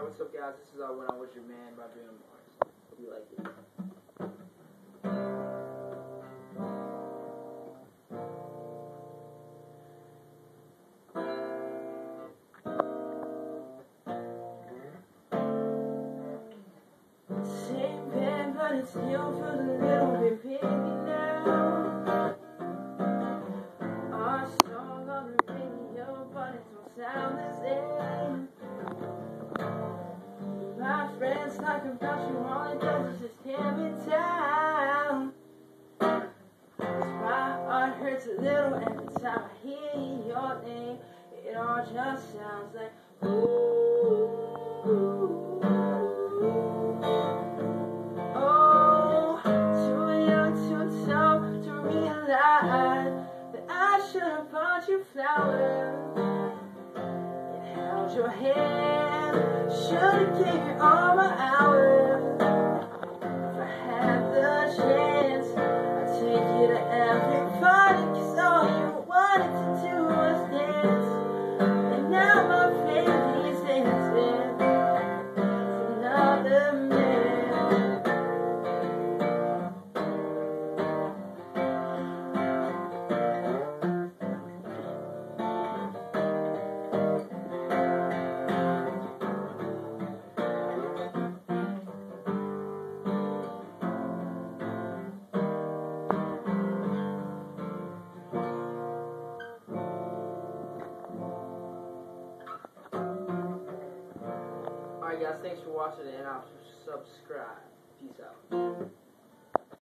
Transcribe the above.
what's up, guys? This is When I Was Your Man by Bruno. Hope you like it. Same bed, but it still feels a little bit bigger now. Our song on the radio, but it don't sound the same. My friends talk about you, all it does is just tear me down. My heart hurts a little every time I hear your name. It all just sounds like ooh. Oh, too young, too dumb to realize that I should have bought you flowers and held your hand. Should've gave you all my hours. If I had the chance, I'd take you to every party, 'cause all you wanted to do was dance. And now my baby's dancing with another man. Alright guys, thanks for watching and I'll subscribe. Peace out.